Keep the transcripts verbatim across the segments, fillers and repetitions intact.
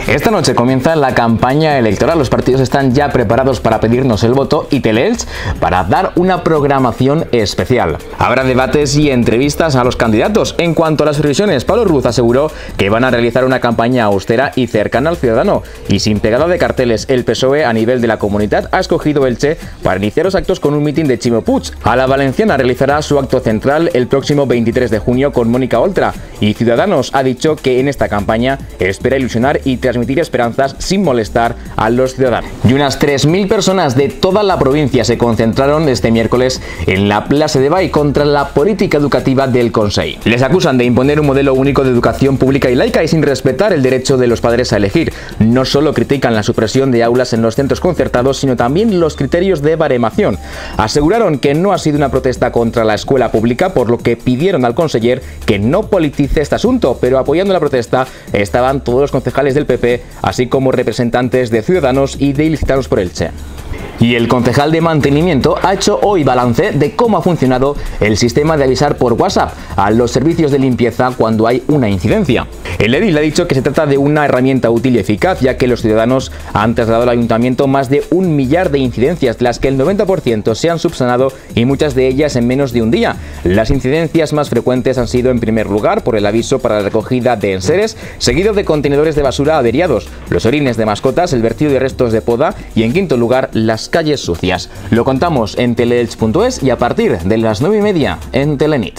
Esta noche comienza la campaña electoral. Los partidos están ya preparados para pedirnos el voto y Teleelch para dar una programación especial. Habrá debates y entrevistas a los candidatos. En cuanto a las previsiones, Pablo Ruz aseguró que van a realizar una campaña austera y cercana al ciudadano y sin pegada de carteles. El P S O E a nivel de la comunidad ha escogido Elche para iniciar los actos con un mitin de Chimo Puig. A la Valenciana realizará su acto central el próximo veintitrés de junio con Mónica Oltra, y Ciudadanos ha dicho que en esta campaña espera ilusionar y transmitir esperanzas sin molestar a los ciudadanos. Y unas tres mil personas de toda la provincia se concentraron este miércoles en la Plaza de Bay contra la política educativa del Consell. Les acusan de imponer un modelo único de educación pública y laica y sin respetar el derecho de los padres a elegir. No solo critican la supresión de aulas en los centros concertados, sino también los criterios de baremación. Aseguraron que no ha sido una protesta contra la escuela pública, por lo que pidieron al conseller que no politice este asunto, pero apoyando la protesta estaban todos los concejales del P P, así como representantes de Ciudadanos y de Ilicitanos por Elche. Y el concejal de mantenimiento ha hecho hoy balance de cómo ha funcionado el sistema de avisar por WhatsApp a los servicios de limpieza cuando hay una incidencia. El edil ha dicho que se trata de una herramienta útil y eficaz, ya que los ciudadanos han trasladado al ayuntamiento más de un millar de incidencias, de las que el noventa por ciento se han subsanado y muchas de ellas en menos de un día. Las incidencias más frecuentes han sido, en primer lugar, por el aviso para la recogida de enseres, seguido de contenedores de basura averiados, los orines de mascotas, el vertido de restos de poda y, en quinto lugar, las calles sucias. Lo contamos en teleelch punto es y a partir de las nueve y media en Telenit.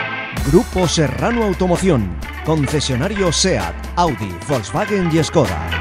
Grupo Serrano Automoción, concesionario SEAT, Audi, Volkswagen y Skoda.